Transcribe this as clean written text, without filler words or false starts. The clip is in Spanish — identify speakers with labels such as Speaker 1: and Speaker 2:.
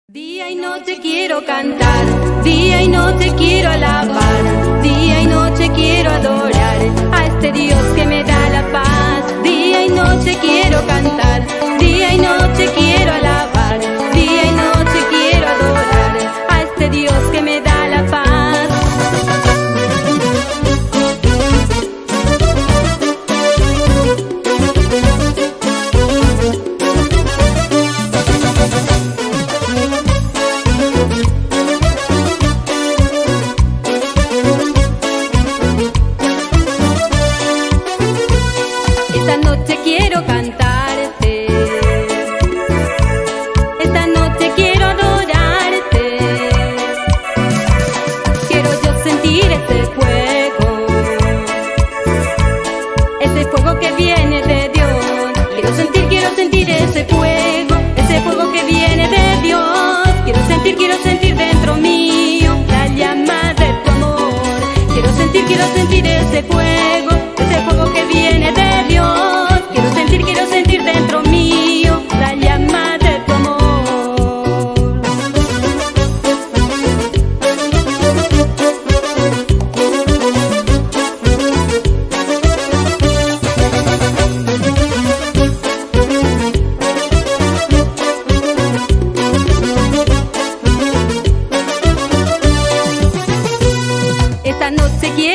Speaker 1: Día y noche quiero cantar, día y noche quiero alabar, día y noche quiero adorar a este Dios que me da la paz. Día y noche quiero cantar, día y noche quiero alabar, día y noche quiero adorar a este Dios que me da la paz. Esta noche quiero cantarte, esta noche quiero adorarte, quiero yo sentir ese fuego que viene de Dios. Quiero sentir ese fuego que viene de Dios. Quiero sentir dentro mío la llama de tu amor. Quiero sentir ese fuego que viene de Dios. Quiero sentir dentro mío la llama de tu amor. Esta noche quiero